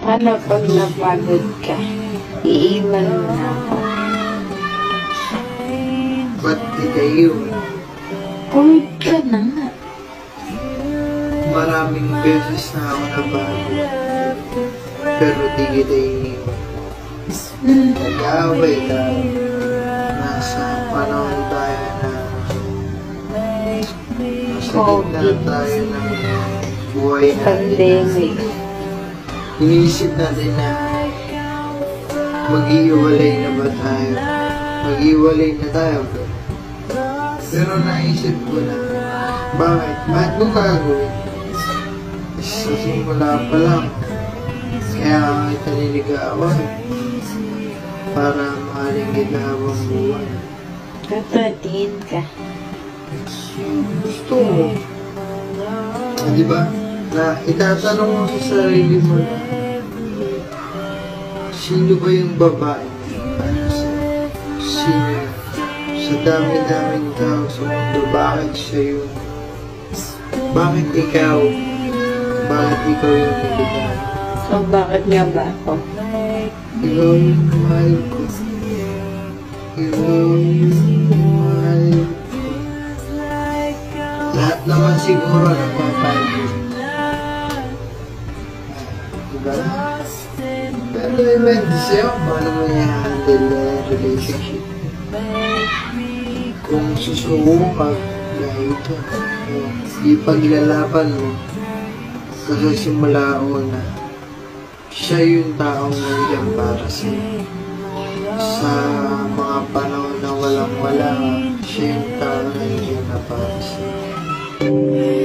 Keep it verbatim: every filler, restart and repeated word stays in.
Pano pag napagod ka, iiwan mo na ako. Ba't di kayo? Pagod ka na nga. Maraming beses na ako nabago, pero di kita iniwan. Hmm. Nag-aaway tayo. Nasa panahon tayo na nasa gitna tayo ng buhay natin. Pandemic. Iniisip natin na mag-iwalay na ba tayo? Mag-iwalay na tayo. Pero naisip ko na, bakit? Bakit mo gagawin? Sa simula pa lang, kaya kita niligawan para mahalin kita habang buwan. Katatiin ka. Gusto mo. Ah, di ba? Na itatanong mo sa sarili mo na, sino ba yung babae? Ano sa, sino? Sa dami-daming tao sa mundo, bakit siya yung, bakit ikaw? Bakit ikaw yung niligawan? So, bakit nga ba ako? Ikaw yung mahal ko. Ikaw yung mahal ko. Lahat naman siguro napapagod. Diba? Pero depende sa'yo, paano mo i-handle yung relationship. Kung susuko ka, dahil ito, ipaglalaban mo. Kasi simula una, siya yung taong nandiyan para sa'yo. Sa mga panahon na walang-wala, siya yung taong nandiyan na para sa'yo.